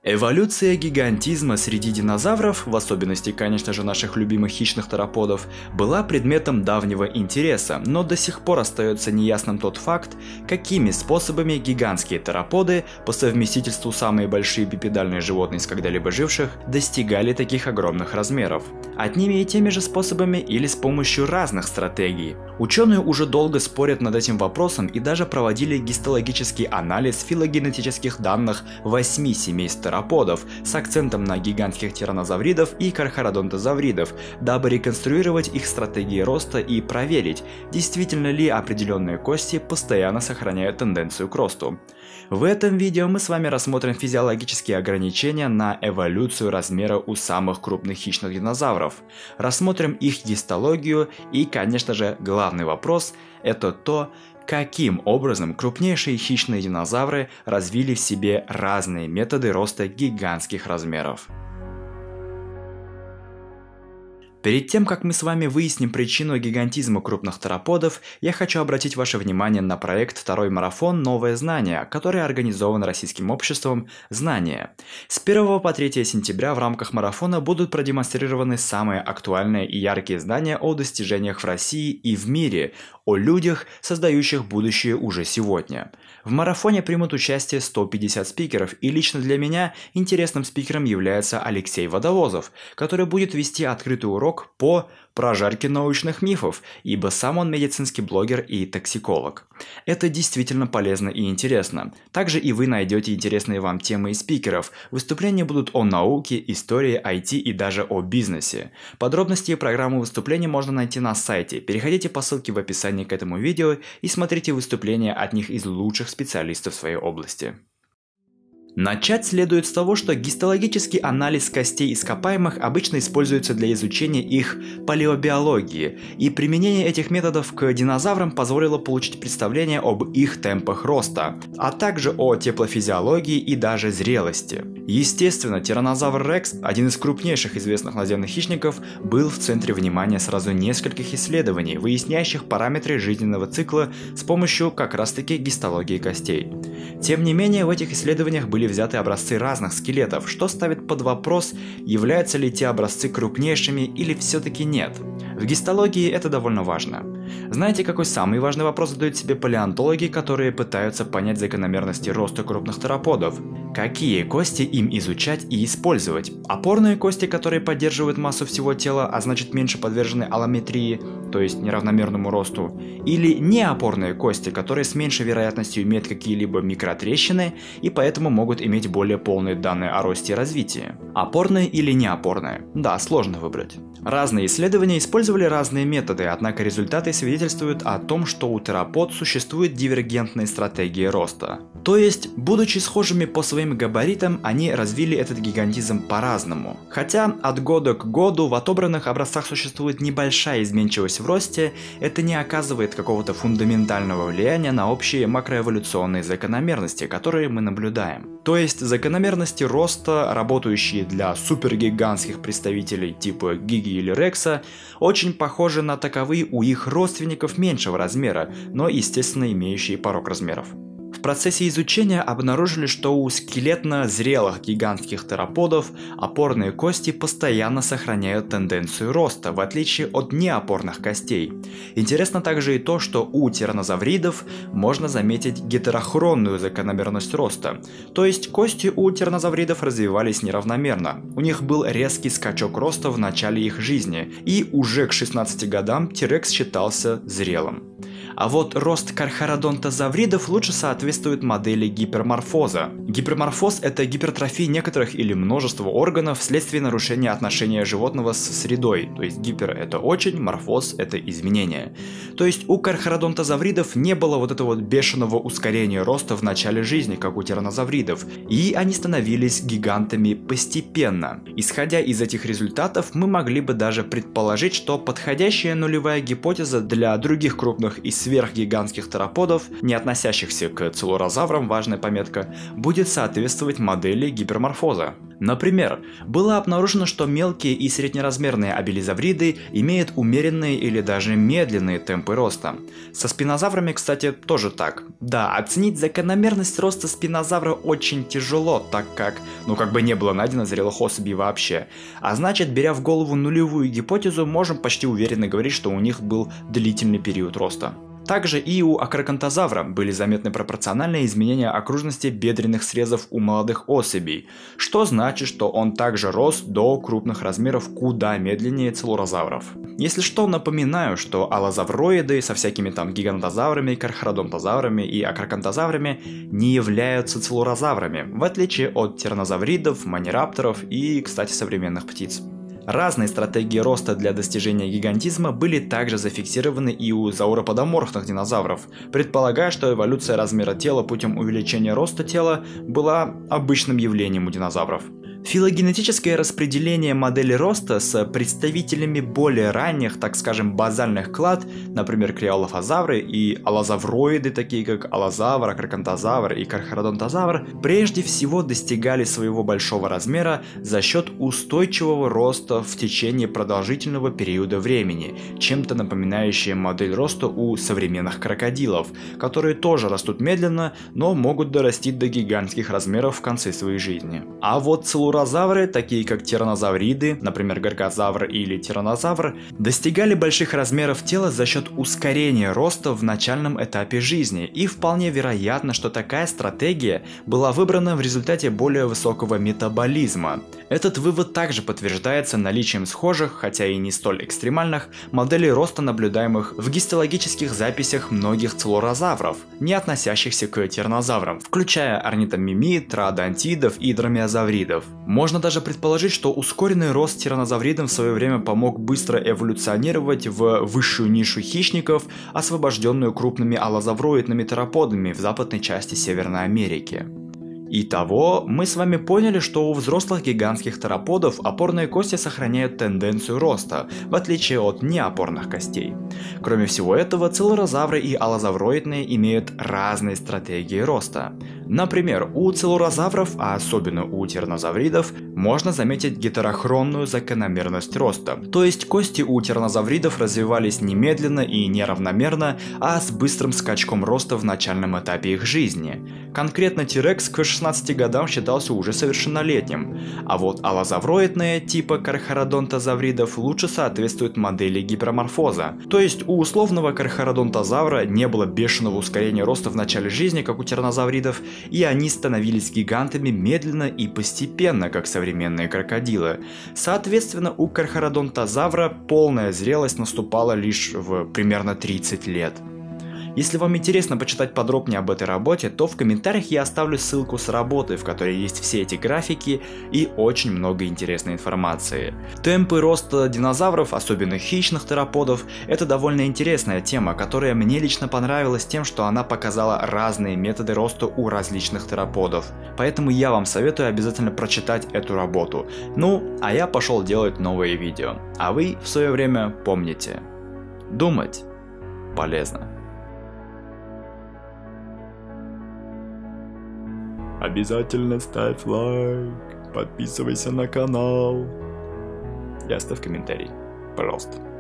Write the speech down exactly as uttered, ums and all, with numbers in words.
Эволюция гигантизма среди динозавров, в особенности, конечно же, наших любимых хищных тероподов, была предметом давнего интереса, но до сих пор остается неясным тот факт, какими способами гигантские тероподы, по совместительству самые большие бипедальные животные из когда-либо живших, достигали таких огромных размеров. Одними и теми же способами или с помощью разных стратегий. Ученые уже долго спорят над этим вопросом и даже проводили гистологический анализ филогенетических данных восьми семейств тероподов с акцентом на гигантских тираннозавридов и кархародонтозавридов, дабы реконструировать их стратегии роста и проверить, действительно ли определенные кости постоянно сохраняют тенденцию к росту. В этом видео мы с вами рассмотрим физиологические ограничения на эволюцию размера у самых крупных хищных динозавров, рассмотрим их гистологию и, конечно же, главный вопрос – это то, каким образом крупнейшие хищные динозавры развили в себе разные методы роста гигантских размеров. Перед тем, как мы с вами выясним причину гигантизма крупных тероподов, я хочу обратить ваше внимание на проект «Второй марафон. Новое знание», который организован Российским обществом «Знания». С первого по третье сентября в рамках марафона будут продемонстрированы самые актуальные и яркие знания о достижениях в России и в мире, о людях, создающих будущее уже сегодня. В марафоне примут участие сто пятьдесят спикеров, и лично для меня интересным спикером является Алексей Водовозов, который будет вести открытый урок по прожарке научных мифов, ибо сам он медицинский блогер и токсиколог. Это действительно полезно и интересно. Также и вы найдете интересные вам темы и спикеров. Выступления будут о науке, истории, ай ти и даже о бизнесе. Подробности и программу выступлений можно найти на сайте. Переходите по ссылке в описании к этому видео и смотрите выступления от них из лучших специалистов в своей области. Начать следует с того, что гистологический анализ костей ископаемых обычно используется для изучения их палеобиологии, и применение этих методов к динозаврам позволило получить представление об их темпах роста, а также о теплофизиологии и даже зрелости. Естественно, тираннозавр Рекс, один из крупнейших известных наземных хищников, был в центре внимания сразу нескольких исследований, выясняющих параметры жизненного цикла с помощью как раз таки гистологии костей. Тем не менее, в этих исследованиях были взяты образцы разных скелетов, что ставит под вопрос, являются ли те образцы крупнейшими или все-таки нет. В гистологии это довольно важно. Знаете, какой самый важный вопрос задают себе палеонтологи, которые пытаются понять закономерности роста крупных тероподов? Какие кости им изучать и использовать? Опорные кости, которые поддерживают массу всего тела, а значит меньше подвержены аллометрии, то есть неравномерному росту? Или неопорные кости, которые с меньшей вероятностью имеют какие-либо микротрещины и поэтому могут иметь более полные данные о росте и развитии? Опорные или неопорные? Да, сложно выбрать. Разные исследования использовали разные методы, однако результаты свидетельствуют о том, что у теропод существуют дивергентные стратегии роста. То есть, будучи схожими по своим габаритам, они развили этот гигантизм по-разному. Хотя от года к году в отобранных образцах существует небольшая изменчивость в росте, это не оказывает какого-то фундаментального влияния на общие макроэволюционные закономерности, которые мы наблюдаем. То есть, закономерности роста, работающие для супергигантских представителей типа Гиги или Рекса, очень похожи на таковые у их родственников меньшего размера, но естественно имеющие порог размеров. В процессе изучения обнаружили, что у скелетно-зрелых гигантских тероподов опорные кости постоянно сохраняют тенденцию роста, в отличие от неопорных костей. Интересно также и то, что у тираннозавридов можно заметить гетерохронную закономерность роста, то есть кости у тираннозавридов развивались неравномерно. У них был резкий скачок роста в начале их жизни, и уже к шестнадцати годам T-Rex считался зрелым. А вот рост кархародонтозавридов лучше соответствует модели гиперморфоза. Гиперморфоз – это гипертрофия некоторых или множества органов вследствие нарушения отношения животного с средой. То есть гипер – это очень, морфоз – это изменение. То есть у кархародонтозавридов не было вот этого вот бешеного ускорения роста в начале жизни, как у тираннозавридов, и они становились гигантами постепенно. Исходя из этих результатов, мы могли бы даже предположить, что подходящая нулевая гипотеза для других крупных и сверхгигантских тероподов, не относящихся к целурозаврам, важная пометка, будет соответствовать модели гиперморфоза. Например, было обнаружено, что мелкие и среднеразмерные абелизавриды имеют умеренные или даже медленные темпы роста. Со спинозаврами, кстати, тоже так. Да, оценить закономерность роста спинозавра очень тяжело, так как, ну как бы не было найдено зрелых особей вообще. А значит, беря в голову нулевую гипотезу, можем почти уверенно говорить, что у них был длительный период роста. Также и у акрокантозавра были заметны пропорциональные изменения окружности бедренных срезов у молодых особей, что значит, что он также рос до крупных размеров куда медленнее целурозавров. Если что, напоминаю, что аллозавроиды со всякими там гигантозаврами, кархародонтозаврами и акрокантозаврами не являются целурозаврами, в отличие от тираннозавридов, манирапторов и, кстати, современных птиц. Разные стратегии роста для достижения гигантизма были также зафиксированы и у зауроподоморфных динозавров, предполагая, что эволюция размера тела путем увеличения роста тела была обычным явлением у динозавров. Филогенетическое распределение модели роста с представителями более ранних, так скажем, базальных клад, например, криолофозавры и аллозавроиды, такие как аллозавр, акрокантозавр и кархародонтозавр, прежде всего достигали своего большого размера за счет устойчивого роста в течение продолжительного периода времени, чем-то напоминающая модель роста у современных крокодилов, которые тоже растут медленно, но могут дорасти до гигантских размеров в конце своей жизни. А вот целурозавры, такие как тираннозавриды, например, горгозавр или тираннозавр, достигали больших размеров тела за счет ускорения роста в начальном этапе жизни, и вполне вероятно, что такая стратегия была выбрана в результате более высокого метаболизма. Этот вывод также подтверждается наличием схожих, хотя и не столь экстремальных, моделей роста, наблюдаемых в гистологических записях многих целурозавров, не относящихся к тираннозаврам, включая орнитомимид, троодонтидов и дромеозавридов. Можно даже предположить, что ускоренный рост тираннозавридам в свое время помог быстро эволюционировать в высшую нишу хищников, освобожденную крупными аллозавроидными тероподами в западной части Северной Америки. Итого, мы с вами поняли, что у взрослых гигантских тероподов опорные кости сохраняют тенденцию роста, в отличие от неопорных костей. Кроме всего этого, целурозавры и аллозавроидные имеют разные стратегии роста. Например, у целурозавров, а особенно у тираннозавридов, можно заметить гетерохронную закономерность роста. То есть кости у тираннозавридов развивались не медленно и неравномерно, а с быстрым скачком роста в начальном этапе их жизни. Конкретно T-Rex к шестнадцати годам считался уже совершеннолетним, а вот аллозавроидные типа кархародонтозавридов лучше соответствуют модели гиперморфоза. То есть у условного кархародонтозавра не было бешеного ускорения роста в начале жизни, как у тираннозавридов, и они становились гигантами медленно и постепенно, как современные крокодилы. Соответственно, у кархародонтозавра полная зрелость наступала лишь в примерно тридцать лет. Если вам интересно почитать подробнее об этой работе, то в комментариях я оставлю ссылку с работы, в которой есть все эти графики и очень много интересной информации. Темпы роста динозавров, особенно хищных тероподов, это довольно интересная тема, которая мне лично понравилась тем, что она показала разные методы роста у различных тероподов. Поэтому я вам советую обязательно прочитать эту работу. Ну, а я пошел делать новые видео. А вы в свое время помните: думать полезно. Обязательно ставь лайк, подписывайся на канал и оставь комментарий, пожалуйста.